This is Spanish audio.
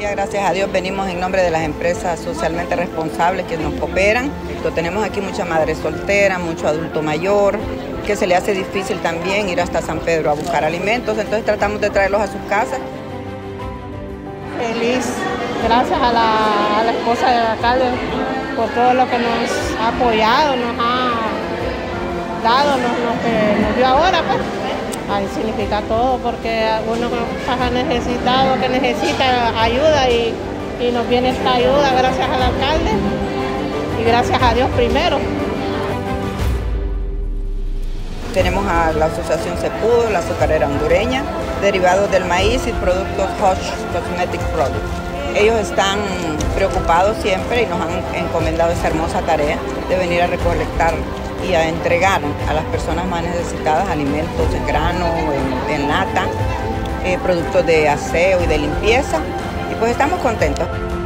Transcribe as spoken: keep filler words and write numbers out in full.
día, gracias a Dios, venimos en nombre de las empresas socialmente responsables que nos cooperan. Tenemos aquí mucha madre soltera, mucho adulto mayor, que se le hace difícil también ir hasta San Pedro a buscar alimentos, entonces tratamos de traerlos a sus casas. Feliz, gracias a la, a la esposa del alcalde por todo lo que nos ha apoyado, nos ha dado, nos, lo que nos dio ahora, pues. Ahí significa todo, porque uno que ha necesitado, que necesita ayuda y, y nos viene esta ayuda gracias al alcalde y gracias a Dios primero. Tenemos a la asociación Cepudo, la azucarera hondureña, derivados del maíz y productos Hush Cosmetic Products. Ellos están preocupados siempre y nos han encomendado esa hermosa tarea de venir a recolectar y a entregar a las personas más necesitadas alimentos en grano, en, en lata, eh, productos de aseo y de limpieza, y pues estamos contentos.